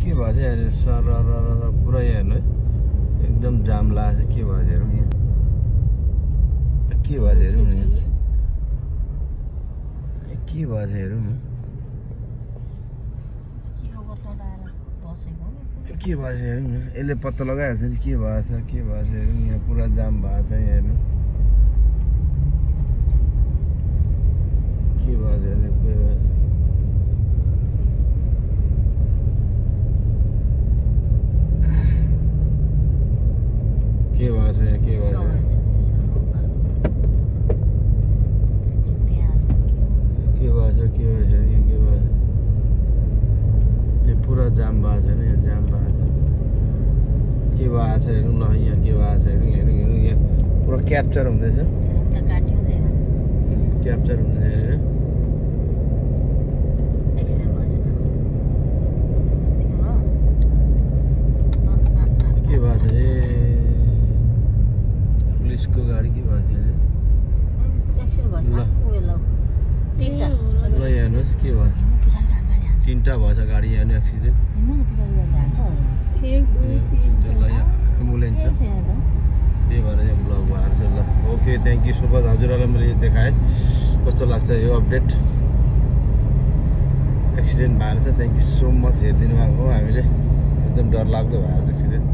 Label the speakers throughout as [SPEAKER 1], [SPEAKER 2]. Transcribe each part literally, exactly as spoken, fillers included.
[SPEAKER 1] के भएछ यहाँ सर पुरा यहाँ हेर्नु है एकदम जाम लाग्छ के भएछ हेरौँ यहाँ के भएछ हेरौँ यहाँ के भएछ हेरौँ न के भएछ हेरौँ न यसले पत्ता लगाइहाल्छ नि के भएछ के भएछ हेरौँ यहाँ पुरा जाम भएको छ यहाँ हेर्नु के भएछ हेर्नु के भएछ के भएछ यहाँ के भएछ के भएछ के भएछ यहाँ के भएछ यहाँ पुरा जाम भएको छ नि यहाँ जाम भएको छ के भएको छ हेरौँ ल यहाँ के भएको छ हेरौँ हेरौँ हेरौँ यहाँ पुरा क्याप्चर हुँदैछ क्याप्चर हुँदैछ हेरेर के भएको छ ए पुलिसको गाडी के भएको छ ल हेर्नुहोस् के भयो तीनटा भएछ गाडी यहाँ एक्सिडेन्ट एम्बुलेन्स छ त्यही भएर यहाँ ब्लग भएको छ ल okay thank you so much हजुरहरूलाई मैले यो देखाएँ कस्तो लाग्छ यो अपडेट एक्सिडेन्ट भएको छ थ्याङ्क यू सो मच हेरिदिनु भएको हो हामीले एकदम डरलाग्दो भएको छ accident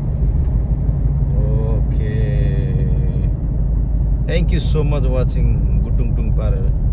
[SPEAKER 1] okay thank you so much watching गुटुङ टुङ पारेर